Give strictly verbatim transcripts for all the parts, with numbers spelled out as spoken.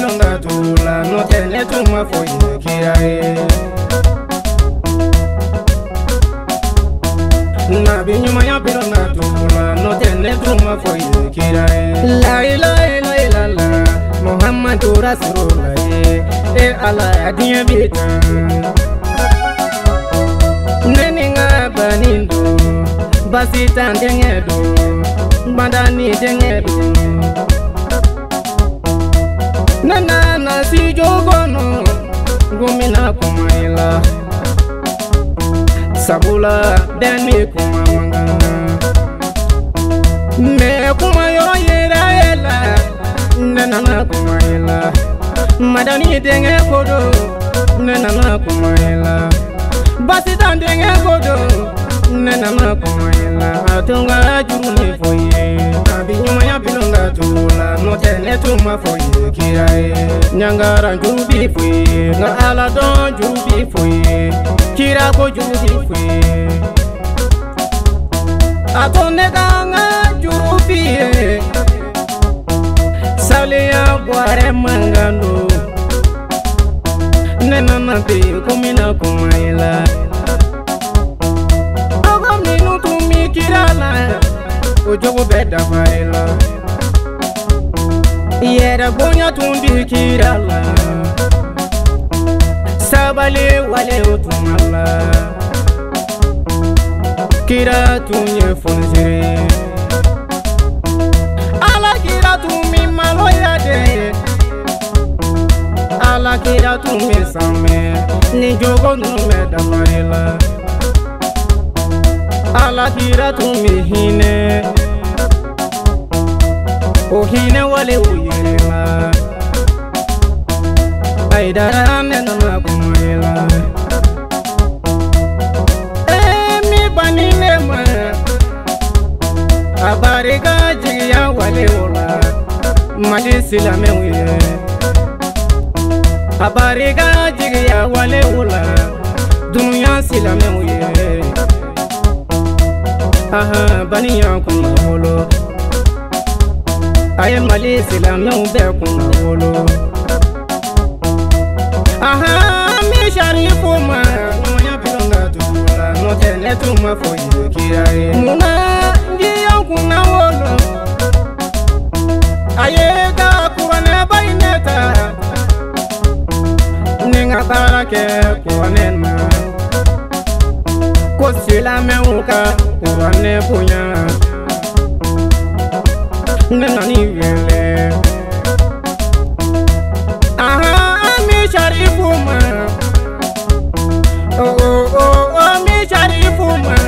pilonga tula no tene tuma foi kirae na binyuma ya pilonga tula no tene tuma foi kirae la ilaha illallah Muhammadur Rasulullah e ala adiya bita neninga banindo basita ndengedo bandani dengedo nana na si jogono gumina kumaila sabula deni kumanga me kumayo yera ela nana na kumaila madani denge kodo nana na kumaila basita ndenge kodo nana na kumaila atunga juruni foye abinyuma ya pilonga tula no tene tuma foye kirae nyangara jurubi foye nga ala don jurubi foye kira ko jurubi foye atone kanga jurubi sale ya boare mangano nana na pe kumina kumaila ojogo beda faila yera bonya tumbi kirala sabale wale otumala kira tunye fonzire ala kira tumi maloya de ala kira tumi same ni jogo no meda faila ala kira tumi hine o hine wale uyela aidara nena na kumayela e mi banine ma abarika jiya wale ola mali silame uye abarika jiya wale ola dunya silame uye aha baniya kunolo aye mali silame ube kunolo aha mi sharifu ma moya pilonga tula no tene tuma foye kirae muna ndiya kunolo aye ga kuwane baineta ninga barake kuwane ma ko silame uka kuwane punya nena ni wele aha mi sharifu ma oh oh oh oh mi sharifu ma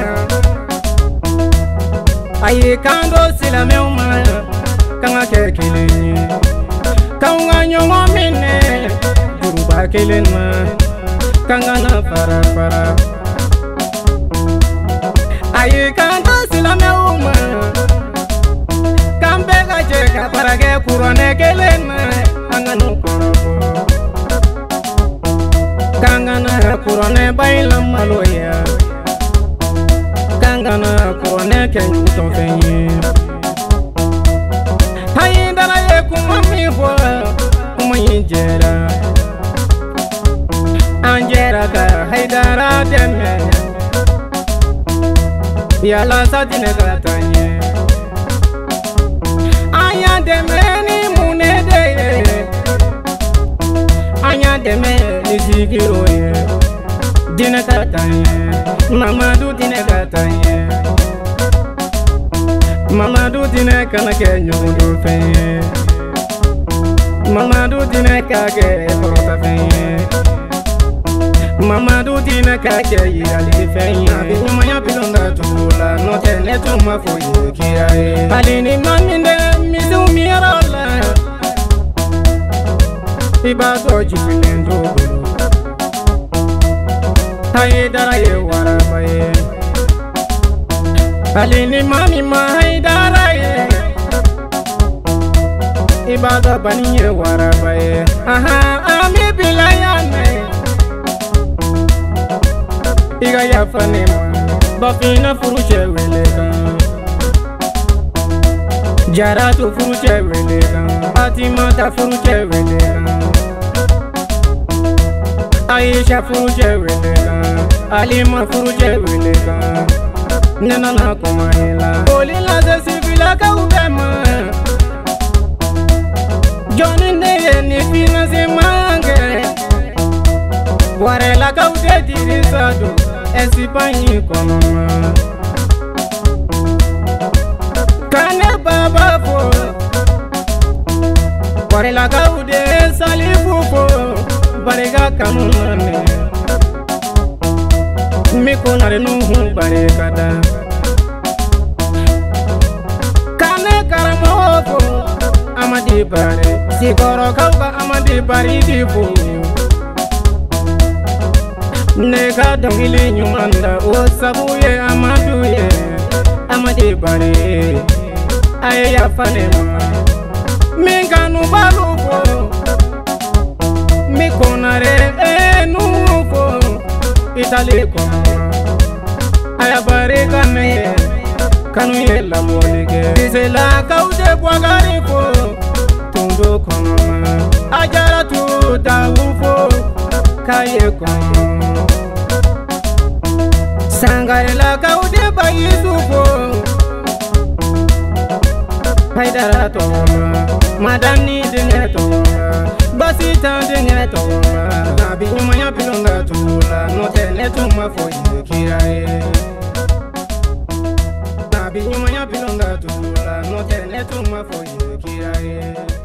aye kando silame uma kanga kekele kanga nyongo mine duruba kelenma kanga na para para aye kando silame uma kambega jeka parage kurone kelenma anganu koroko kangana kurone baila maloya kangana kurone kenyu tonfenye hayi ndala ye kumami ho kumayinjera anjera ka haidara deme yala satine katanye anya deme ni munede anya deme ni zigiro ye dine katanye mamadu dine katanye mamadu dine kana kenyo do fe mamadu dine kage porota fe mamadu dine kage yali fe abinyuma ya pilonga tula no tene tuma foye kirae alini maminde mizumirala ibado jipilendo haidara ye warabaye alini mami ma haidara ye ibado bani ye warabaye aha ami bilayane iga yafane ma bafina furuche weleka Jaratu furuche welekan, Fatimata furuche welekan, Aisha furuche welekan, Alima furuche welekan. Nena na kumaila, Olila ze sivila ka ubema. Johnny neye ni fina se mange. Warela ka ude dirisado, esipanyi konoma. Kane baba fo, warela ka ude salifu fo, barega kanunane. Miko nare nuhu barekada. Kane karamo fo, amadi bare. Sikoro kauka amadi bari difu. Nega dongili nyumanda, osabuye amaduye. Amadi bare, aye ya fanema. Minganu balufo, mikonare enufo. Itali kono, aya bare kane, kanu ye la molige. Dise la kaude bwagari fo, tundo kono. Ajara tu dawufo, kaye kono. Sangare la kaude bayisufo, haidara toma, madani denge toma, basita denge toma. Nabi umanya pilonga tula, note netuma fo kirae. Nabi umanya pilonga tula, note netuma fo kirae.